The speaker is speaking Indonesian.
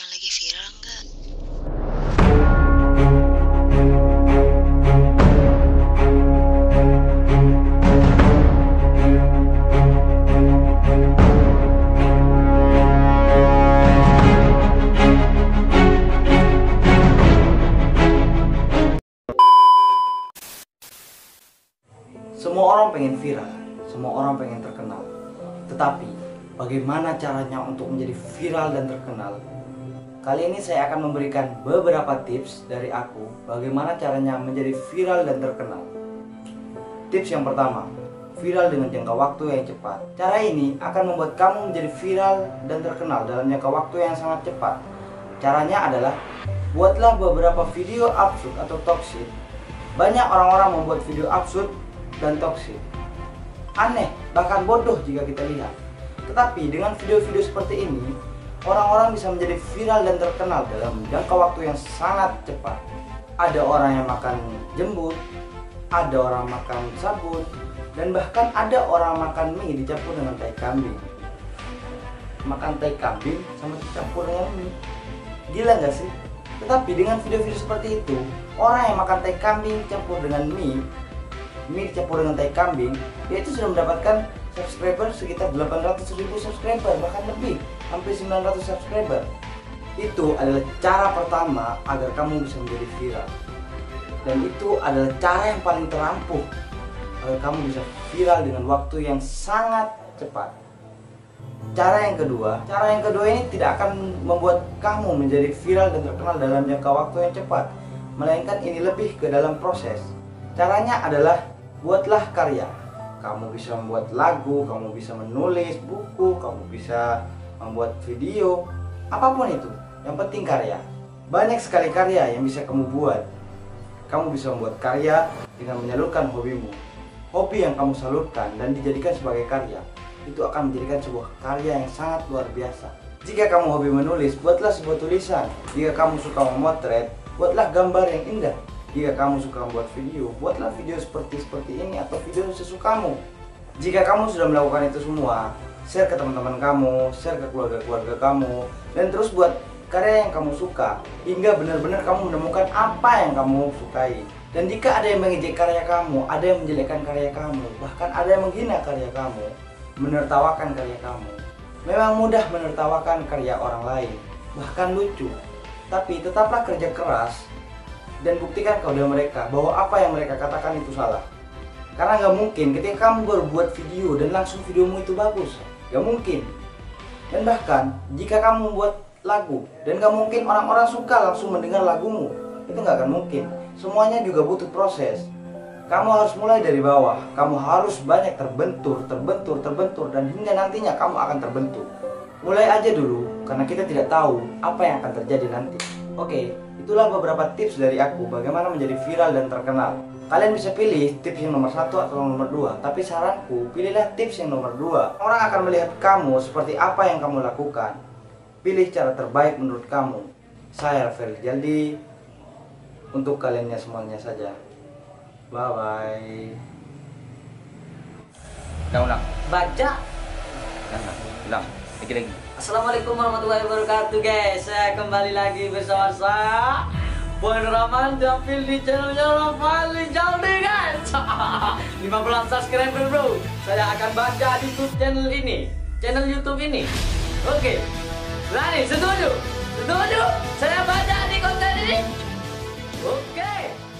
yang lagi viral nggak? Semua orang pengen viral, semua orang pengen terkenal. Tetapi, bagaimana caranya untuk menjadi viral dan terkenal? Kali ini saya akan memberikan beberapa tips dari aku bagaimana caranya menjadi viral dan terkenal. Tips yang pertama, viral dengan jangka waktu yang cepat. Cara ini akan membuat kamu menjadi viral dan terkenal dalam jangka waktu yang sangat cepat. Caranya adalah, buatlah beberapa video absurd atau toksik. Banyak orang-orang membuat video absurd dan toksik, aneh, bahkan bodoh jika kita lihat. Tetapi dengan video-video seperti ini, orang-orang bisa menjadi viral dan terkenal dalam jangka waktu yang sangat cepat. Ada orang yang makan jembut, ada orang makan sabun, dan bahkan ada orang makan mie dicampur dengan tai kambing. Makan tai kambing sama dicampur dengan mie, gila nggak sih? Tetapi dengan video-video seperti itu, orang yang makan tai kambing campur dengan mie dicampur dengan tai kambing, dia itu sudah mendapatkan subscriber sekitar 800.000 subscriber, bahkan lebih, hampir 900 subscriber. Itu adalah cara pertama agar kamu bisa menjadi viral. Dan itu adalah cara yang paling terampuh agar kamu bisa viral dengan waktu yang sangat cepat. Cara yang kedua ini tidak akan membuat kamu menjadi viral dan terkenal dalam jangka waktu yang cepat, melainkan ini lebih ke dalam proses. Caranya adalah, buatlah karya. Kamu bisa membuat lagu, kamu bisa menulis buku, kamu bisa membuat video, apapun itu. Yang penting karya. Banyak sekali karya yang bisa kamu buat. Kamu bisa membuat karya dengan menyalurkan hobimu. Hobi yang kamu salurkan dan dijadikan sebagai karya, itu akan menjadikan sebuah karya yang sangat luar biasa. Jika kamu hobi menulis, buatlah sebuah tulisan. Jika kamu suka memotret, buatlah gambar yang indah. Jika kamu suka membuat video, buatlah video seperti ini atau video sesukamu. Jika kamu sudah melakukan itu semua, share ke teman-teman kamu, share ke keluarga-keluarga kamu, dan terus buat karya yang kamu suka hingga benar-benar kamu menemukan apa yang kamu sukai. Dan jika ada yang mengejek karya kamu, ada yang menjelekkan karya kamu, bahkan ada yang menghina karya kamu, menertawakan karya kamu, memang mudah menertawakan karya orang lain, bahkan lucu. Tapi tetaplah kerja keras dan buktikan kepada mereka bahwa apa yang mereka katakan itu salah. Karena nggak mungkin ketika kamu berbuat video dan langsung videomu itu bagus, nggak mungkin. Dan bahkan jika kamu membuat lagu dan nggak mungkin orang-orang suka langsung mendengar lagumu, itu nggak akan mungkin. Semuanya juga butuh proses. Kamu harus mulai dari bawah, kamu harus banyak terbentur, dan hingga nantinya kamu akan terbentuk. Mulai aja dulu, karena kita tidak tahu apa yang akan terjadi nanti. Oke, itulah beberapa tips dari aku bagaimana menjadi viral dan terkenal. Kalian bisa pilih tips yang nomor 1 atau nomor 2, tapi saranku, pilihlah tips yang nomor 2. Orang akan melihat kamu seperti apa yang kamu lakukan. Pilih cara terbaik menurut kamu. Saya Rafael Jaldi, untuk kaliannya semuanya saja. Bye-bye. Ulang. Baca. Ulang. Lagi. Assalamualaikum warahmatullahi wabarakatuh guys. Saya kembali lagi bersama saya Boy Rahman, tampil di channelnya Rafael Jaldi guys. 15 subscriber bro. Saya akan baca di channel YouTube ini. Oke. Berani? Setuju? Saya baca di konten ini. Oke.